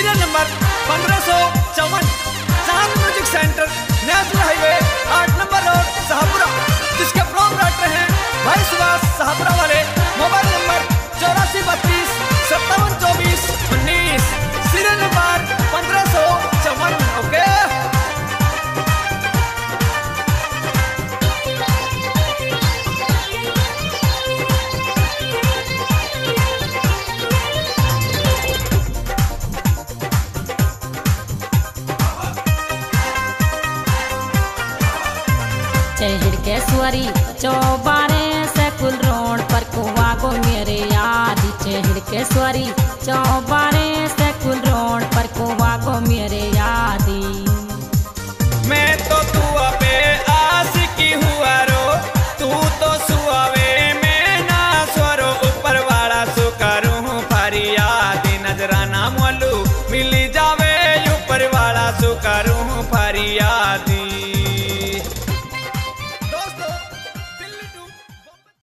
Serial number 1554, Chand music centre, national highway 8 number road, Shahpura, जिसके proprietor हैं भाई सुभाष शाहपुरा वाले। Mobile number 8432 5724 19, serial number 1554। Okay. चहिड़केश्वरी चौबारे से कुल रोड पर कुआ गो मेरे याद। चहिड़केश्वरी चौबारे से कुल रोड पर कुआ गो मेरे यादी। मैं तो तू अबे आशिकी हुआ रो, तू तो सुआवे में ना स्वरो, ऊपर वाला सुकरूं फरियाद। नजराना मोलू मिली जावे, ऊपर वाला सुकरूं फरियाद।